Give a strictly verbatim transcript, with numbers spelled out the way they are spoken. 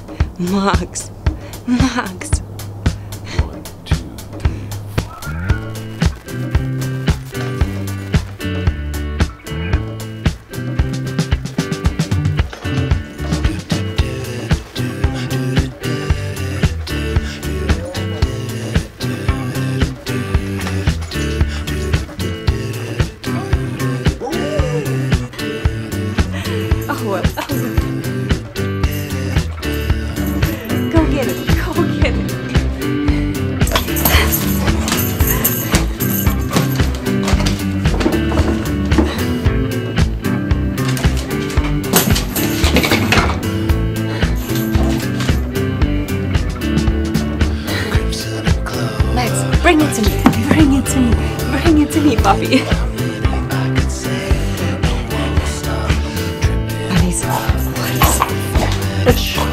Max, Max. One, two, three, Oh, oh. Go get it, go get it. Max, bring it to me, bring it to me, bring it to me, puppy. Buddies, buddies.